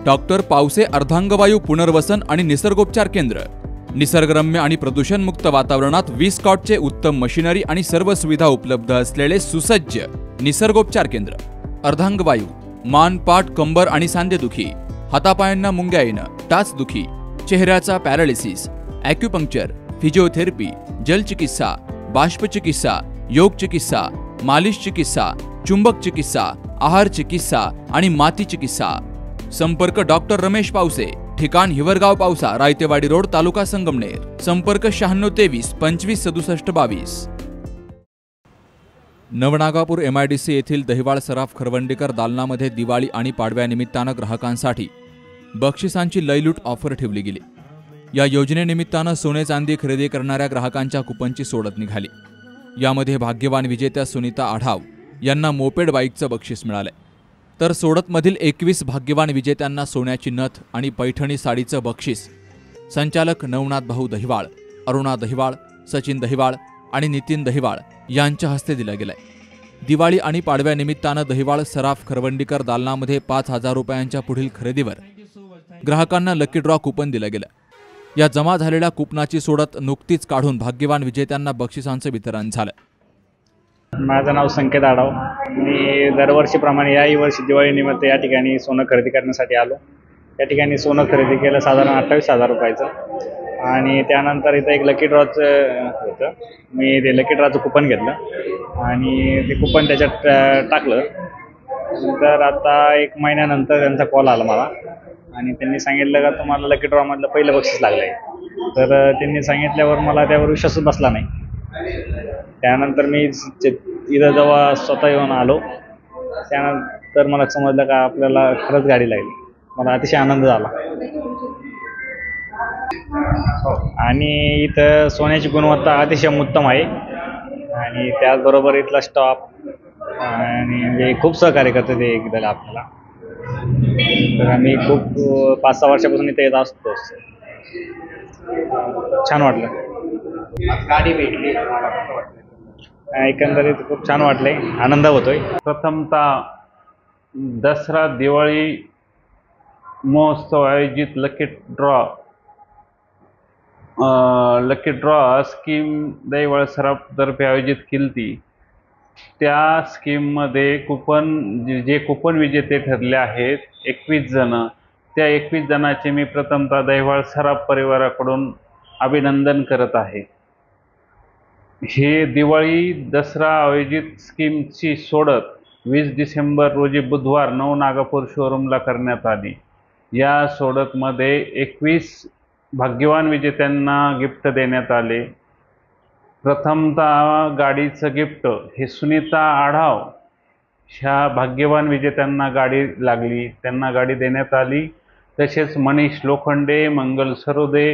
Doctor Pawase अर्धांगवायू पुनर्वसन आणि निसर्गोपचार केंद्र। निसर्गरम्य आणि प्रदूषणमुक्त वातावरणात 20 कॉटचे उत्तम मशिनरी आणि सर्व सुविधा उपलब्ध असलेले सुसज्ज निसर्गोपचार केंद्र। अर्धांगवायू, मान, पाठ, कंबर आणि सांधेदुखी, हातापायांना मुंग्या येणं, टाचदुखी, चेहऱ्याचा पॅरालिसिस, ॲक्युपंक्चर, फिजिओथेरपी, जलचिकित्सा, बाष्पचिकित्सा, योग चिकित्सा, मालिश चिकित्सा, चुंबक चिकित्सा, आहार चिकित्सा आणि माती चिकित्सा। संपर्क डॉक्टर रमेश पावसे, ठिकाण हिवरगाव पावसा, रायतेवाडी रोड, तालुका संगमनेर। संपर्क 9623 25 67 22। नवनागापूर MIDC येथील दहिवाळ सराफ खरवंडीकर दालनामध्ये दिवाळी आणि पाडव्यानिमित्तानं ग्राहकांसाठी बक्षिसांची लयलूट ऑफर ठेवली गेली। या योजनेनिमित्तानं सोने चांदी खरेदी करणाऱ्या ग्राहकांच्या कुपनची सोडत निघाली। यामध्ये भाग्यवान विजेत्या सुनीता आढाव यांना मोपेड बाईकचं बक्षीस मिळाले, तर सोडतमधील 21 भाग्यवान विजेत्यांना सोन्याची नथ आणि पैठणी साडीचं बक्षीस संचालक नवनाथ भाऊ दहिवाळ, अरुणा दहिवाळ, सचिन दहिवाळ आणि नितीन दहिवाळ यांच्या हस्ते दिलं गेलंय। दिवाळी आणि पाडव्यानिमित्तानं दहिवाळ सराफ खरवंडीकर दालनामध्ये 5,000 रुपयांच्या पुढील खरेदीवर ग्राहकांना लकी ड्रॉ कुपन दिलं गेलं। या जमा झालेल्या कुपनाची सोडत नुकतीच काढून भाग्यवान विजेत्यांना बक्षिसांचं वितरण झालं। माझं नाव संकेत आढाव। मी दरवर्षीप्रमाणे याही वर्षी दिवाळीनिमित्त या ठिकाणी सोनं खरेदी करण्यासाठी आलो। या ठिकाणी सोनं खरेदी केलं साधारण 28,000 रुपयाचं आणि त्यानंतर इथं एक लकी ड्रॉचं होतं। मी ते लकी ड्रॉचं कुपन घेतलं आणि ते कुपन त्याच्यात टाकलं। नंतर आता 1 महिन्यानंतर त्यांचा कॉल आला मला आणि त्यांनी सांगितलं का तुम्हाला लकी ड्रॉमधलं पहिलं बक्षीस लागलं आहे। तर त्यांनी सांगितल्यावर मला त्यावर विश्वासच बसला नाही। त्यानंतर मी इथं जेव्हा स्वतः येऊन आलो त्यानंतर मला समजलं का आपल्याला खरंच गाडी लागली। मला अतिशय आनंद झाला आणि इथं सोन्याची गुणवत्ता अतिशय उत्तम आहे आणि त्याचबरोबर इथला स्टॉप आणि म्हणजे खूप सहकार्य करते ते एकदा आपल्याला। तर आम्ही खूप 5-6 वर्षापासून इथे येत असतो। छान वाटलं, गाडी भेटली, एकंदरीत खूप छान वाटलंय, आनंद होतोय। प्रथमतः दसरा दिवाळी महोत्सव आयोजित लकी ड्रॉ स्कीम दहिवाळ सराफतर्फे आयोजित केली। त्या स्कीममध्ये जे कुपन विजेते ठरले आहेत 21 जण, त्या 21 जणांचे मी प्रथमतः दहिवाळ सराफ परिवाराकडून अभिनंदन करत आहे। हे दिवाळी दसरा आयोजित स्कीमची सोडत 20 डिसेंबर रोजी बुधवार नवनागापूर शोरूमला करण्यात आली। या सोडतमध्ये 21 भाग्यवान विजेत्यांना गिफ्ट देण्यात आले। प्रथमतः गाडीचं गिफ्ट हे सुनीता आढाव ह्या भाग्यवान विजेत्यांना गाडी लागली, त्यांना गाडी देण्यात आली। तसेच मनीष लोखंडे, मंगल सरोदे,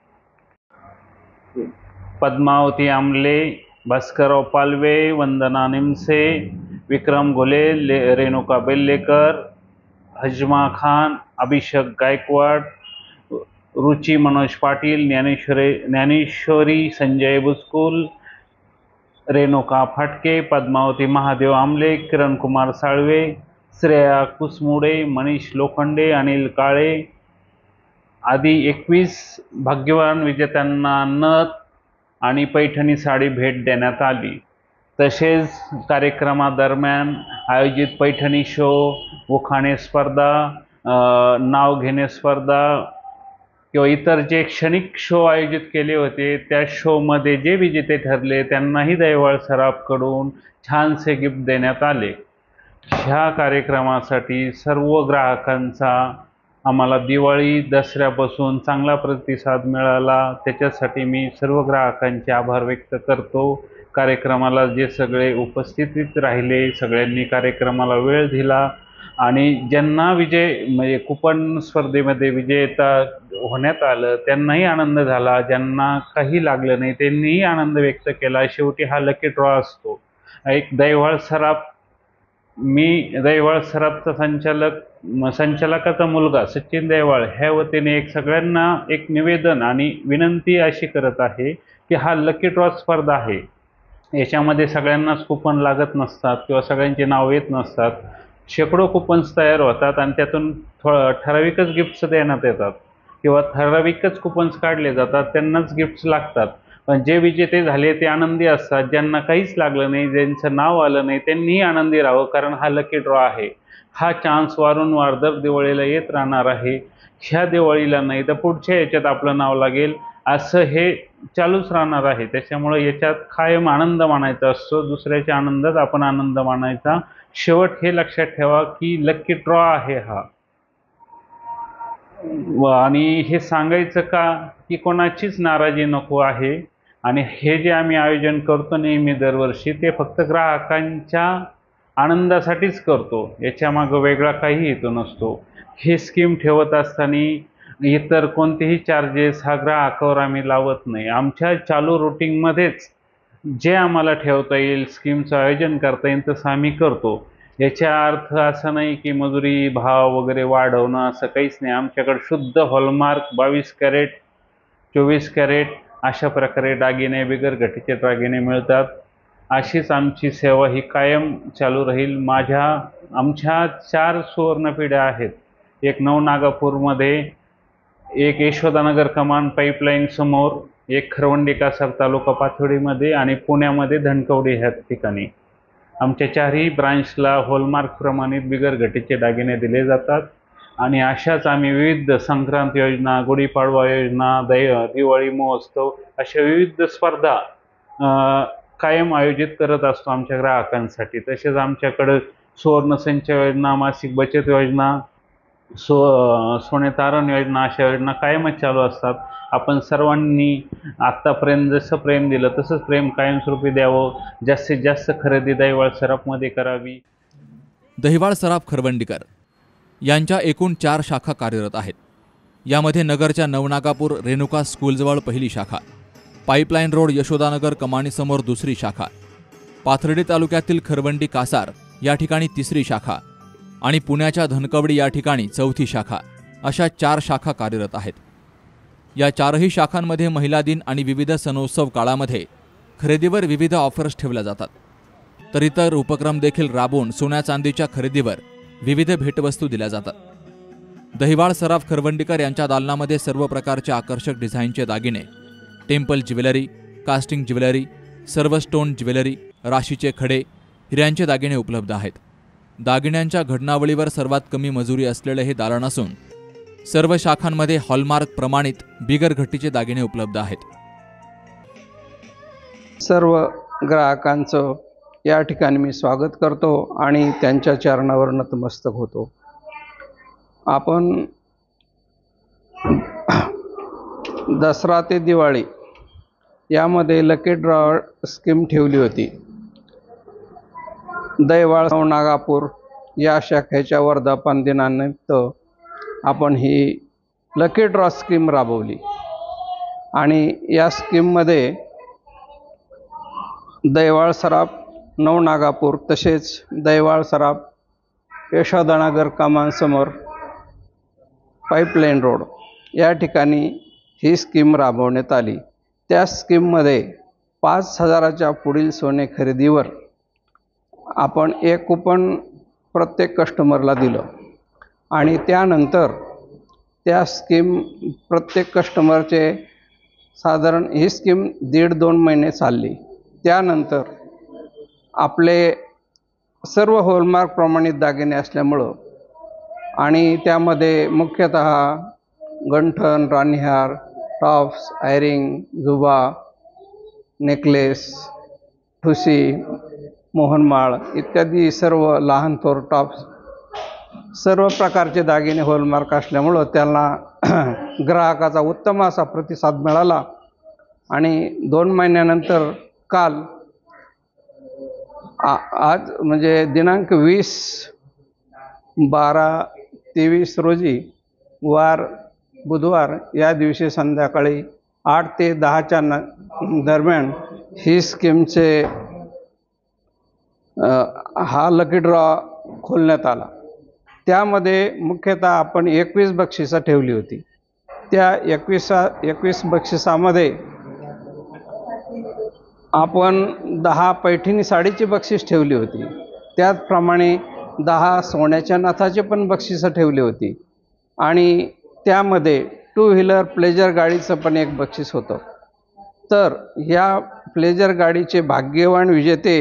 पद्मावती आमले, भास्करराव पालवे, वंदना निमसे, विक्रम घोले, रेणुका बेल्लेकर, हजमा खान, अभिषेक गायकवाड, रुची मनोज पाटील, ज्ञानेश्वरी संजय बुस्कुल, रेणुका फाटके, पद्मावती महादेव आमले, किरण कुमार साळवे, श्रेया कुसमुडे, मनीष लोखंडे, अनिल काळे आदी 21 भाग्यवान विजेत्यांना नथ आणि पैठणी साडी भेट देण्यात आली। तसेच कार्यक्रमादरम्यान आयोजित पैठणी शो, उखाणे स्पर्धा, नाव घेणे स्पर्धा किंवा इतर जे क्षणिक शो आयोजित केले होते त्या शोमध्ये जे विजेते ठरले त्यांनाही दहिवाळ सराफकडून छानसे गिफ्ट देण्यात आले। ह्या कार्यक्रमासाठी सर्व ग्राहकांचा आम्हाला दिवाळी दसऱ्यापासून चांगला प्रतिसाद मिळाला, त्याच्यासाठी मी सर्व ग्राहकांचे आभार व्यक्त करतो। कार्यक्रमाला जे सगळे उपस्थित राहिले सगळ्यांनी कार्यक्रमाला वेळ दिला आणि ज्यांना म्हणजे कुपन स्पर्धेमध्ये विजेता होण्यात आलं त्यांनाही आनंद झाला, ज्यांना काही लागलं नाही त्यांनीही आनंद व्यक्त केला। शेवटी हा लकी ड्रॉ असतो। एक दहिवाळ सराफचा संचालकाचा मुलगा सचिन दहिवाळ ह्या वतीने सगळ्यांना एक निवेदन आणि विनंती अशी करत आहे की हा लकी ड्रॉ स्पर्धा आहे, याच्यामध्ये सगळ्यांनाच कुपन लागत नसतात किंवा सगळ्यांचे नाव येत नसतात। शेकडो कुपन्स तयार होतात आणि त्यातून ठराविकच गिफ्ट्स देण्यात येतात किंवा ठराविकच कुपन्स काढले जातात, त्यांनाच गिफ्ट्स लागतात. पण जे विजेते झाले ते आनंदी असतात. ज्यांना काहीच लागलं नाही, ज्यांचं नाव आलं नाही, त्यांनीही आनंदी राहावं, कारण हा लकी ड्रॉ आहे. हा चान्स वारंवार दर दिवाळीला येत राहणार आहे. ह्या दिवाळीला नाही तर पुढच्या याच्यात आपलं नाव लागेल, असं हे चालूच राहणार आहे. त्याच्यामुळे याच्यात कायम आनंद मानायचा असतो. दुसऱ्याच्या आनंदात आपण आनंद मानायचा. शेवट हे लक्षात ठेवा की लकी ड्रॉ आहे हा. आणि हे सांगायचं का की कोणाचीच नाराजी नको आहे. आणि हे जे आम्ही आयोजन करतो नेहमी दरवर्षी, ते फक्त ग्राहकांच्या आनंदासाठीच करतो. याच्यामागं वेगळा काही हेतू नसतो. ही स्कीम ठेवत असताना इतर कोणतेही चार्जेस हा ग्राहकावर आम्ही लावत नाही. आमच्या चालू रुटीनमध्येच जे आम्हाला ठेवता येईल, स्कीमचं आयोजन करता येईल तसं आम्ही करतो. याचा अर्थ असा नाही की मजुरी भाव वगैरे वाढवणं, असं काहीच नाही. आमच्याकडे शुद्ध हॉलमार्क 22 कॅरेट 24 कॅरेट अशा प्रकारे दागिने, बिगर घटीचे दागिने मिळतात. अशीच आमची सेवा ही कायम चालू राहील. आमच्या 4 सुवर्णपिढ्या आहेत. एक नवनागापूरमध्ये, एक यशोदानगर कमान पाईपलाईन समोर, एक खरवंडी कासार तालुका पाथर्डीमध्ये आणि पुण्यामध्ये धनकवडी ह्या ठिकाणी. आमच्या 4ही ब्रांचला हॉलमार्क प्रमाणित बिगर घटीचे दागिने दिले जातात. आणि अशाच आम्ही विविध संक्रांत योजना, गुढीपाडवा योजना, दिवाळी महोत्सव अशा विविध स्पर्धा कायम आयोजित करत असतो आमच्या ग्राहकांसाठी. तसेच आमच्याकडं सुवर्ण संचय योजना, मासिक बचत योजना, सोने तारण योजना अशा योजना कायमच चालू असतात. आपण सर्वांनी आत्तापर्यंत जसं प्रेम दिलं तसंच प्रेम कायमस्वरूपी द्यावं. जास्तीत जास्त खरेदी दहिवाळ सराफमध्ये करावी. दहिवाळ सराफ खरवंडीकर यांच्या एकूण 4 शाखा कार्यरत आहेत. यामध्ये नगरच्या नवनागापूर रेणुका स्कूलजवळ पहिली शाखा, पाईपलाईन रोड यशोदानगर कमानीसमोर दुसरी शाखा, पाथर्डी तालुक्यातील खरवंडी कासार या ठिकाणी तिसरी शाखा आणि पुण्याच्या धनकवडी या ठिकाणी चौथी शाखा अशा 4 शाखा कार्यरत आहेत. या 4ही शाखांमध्ये महिला दिन आणि विविध सणोत्सव काळामध्ये खरेदीवर विविध ऑफर्स ठेवल्या जातात. तर इतर उपक्रम देखील राबवून सोन्या चांदीच्या खरेदीवर विविध भेटवस्तू दिल्या जातात. दहिवाळ सराफ खरवंडीकर यांच्या दालनामध्ये सर्व प्रकारचे आकर्षक डिझाईनचे दागिने, टेम्पल ज्वेलरी, कास्टिंग ज्वेलरी, सर्व स्टोन ज्वेलरी, राशीचे खडे, हिऱ्यांचे दागिने उपलब्ध आहेत. दागिन्यांच्या घडणावळीवर सर्वात कमी मजुरी असलेले हे दालन असून सर्व शाखांमध्ये हॉलमार्क प्रमाणित बिगर घटीचे दागिने उपलब्ध आहेत. सर्व ग्राहकांचं या ठिकाणी मी स्वागत करतो आणि त्यांच्या चरणावर नतमस्तक होतो. आपण दसरा ते दिवाळी यामध्ये लकी ड्रॉ स्कीम ठेवली होती. दहिवाळ नागापूर या शाखेच्या वर्धापन दिनानिमित्त आपण ही लकी ड्रॉ स्कीम राबवली आणि या स्कीममध्ये दहिवाळ सराफ नवनागापूर तसेच दहिवाळ सराफ यशोदानगर कमानसमोर पाईपलाईन रोड या ठिकाणी ही स्कीम राबवण्यात आली. त्या स्कीममध्ये 5,000च्या पुढील सोने खरेदीवर आपण एक कुपन प्रत्येक कस्टमरला दिलं आणि त्यानंतर त्या स्कीम प्रत्येक कस्टमरचे साधारण ही स्कीम 1.5-2 महिने चालली. त्यानंतर आपले सर्व हॉलमार्क प्रमाणित दागिने असल्यामुळं आणि त्यामध्ये मुख्यतः गंठण, राणीहार, टॉप्स, आयरिंग, जुबा, नेकलेस, ठुसी, मोहनमाळ इत्यादी सर्व लहान थोर टॉप्स सर्व प्रकारचे दागिने हॉलमार्क असल्यामुळं त्यांना ग्राहकाचा उत्तम असा प्रतिसाद मिळाला. आणि 2 महिन्यानंतर काल आज म्हणजे दिनांक 20/12/23 रोजी बुधवार या दिवशी संध्याकाळी 8 ते 10च्या दरम्यान ही स्कीमचे हा लकी ड्रॉ खोलण्यात आला. त्यामध्ये मुख्यतः आपण 21 बक्षिसं ठेवली होती. त्या 21 बक्षिसामध्ये आपण 10 पैठणी साडीची बक्षीस ठेवली होती. त्याचप्रमाणे 10 सोन्याच्या नथाचे पण बक्षिसं ठेवली होती आणि त्यामध्ये 2 व्हीलर प्लेजर गाडीचं पण एक बक्षीस होतं. तर या प्लेजर गाडीचे भाग्यवान विजेते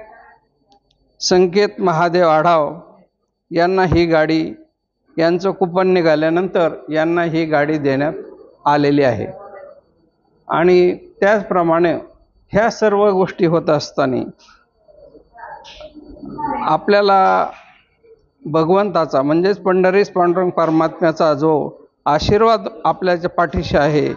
संकेत महादेव आढाव यांना ही गाडी, यांचं कुपन निघाल्यानंतर यांना ही गाडी देण्यात आलेली आहे. आणि त्याचप्रमाणे ह्या सर्व गोष्टी होत असताना आपल्याला भगवंताचा म्हणजेच पंढरीस पांडुरंग परमात्म्याचा जो आशीर्वाद आपल्याच्या पाठीशी आहे,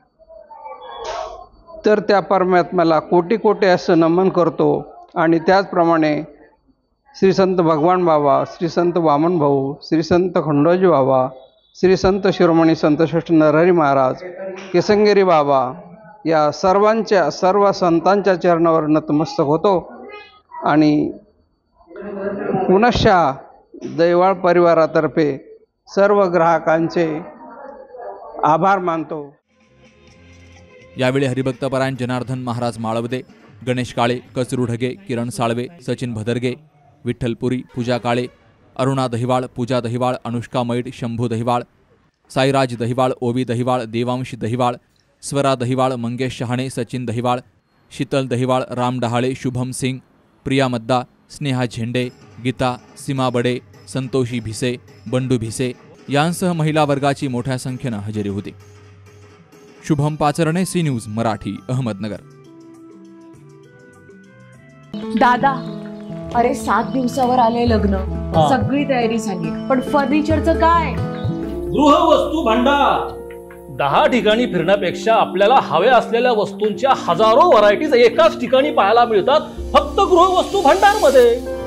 तर त्या परमात्म्याला कोटी कोटी असं नमन करतो. आणि त्याचप्रमाणे श्री संत भगवान बाबा, श्री संत वामन भाऊ, श्री संत खंडोजी बाबा, श्री संत शिरोमणी संत श्रेष्ठ नरहरी महाराज, केसंगेरी बाबा या सर्व संतांच्या चरणावर नतमस्तक होतो आणि पुनश्च दैवाळ परिवारातर्फे सर्व ग्राहकांचे आभार मानतो. यावेळी हरिभक्तपरायण जनार्दन महाराज माळवदे, गणेश काळे, कचरू ढगे, किरण साळवे, सचिन भदरगे, विठ्ठलपुरी, पूजा काळे, अरुणा दहिवाळ, पूजा दहिवाळ, अनुष्का मैड, शंभू दहिवाळ, साईराज दहिवाळ, ओवी दहिवाळ, देवांश दहिवाळ, स्वरा दहिवाळ, मंगेश शहाणे, सचिन दहिवाळ, शीतल दहिवाळ, राम डहाळे, शुभम सिंग, प्रिया मद्दा, स्नेहा झेंडे, गीता, सीमा बडे, संतोषी भिसे, बंडू भिसे यांसह महिला वर्गाची मोठ्या संख्येनं हजेरी होती. Shubham Pacharne, C news Marathi, Ahmednagar. दादा, अरे 7 दिवसावर आले लग्न, सगळी तयारी झाली, पण फर्निचरचं काय? गृहवस्तू भांडार 10 ठिकाणी फिरण्यापेक्षा आपल्याला हव्या असलेल्या वस्तूंच्या हजारो व्हरायटीज एकाच ठिकाणी पाहायला मिळतात, फक्त गृहवस्तू भांडार मध्ये.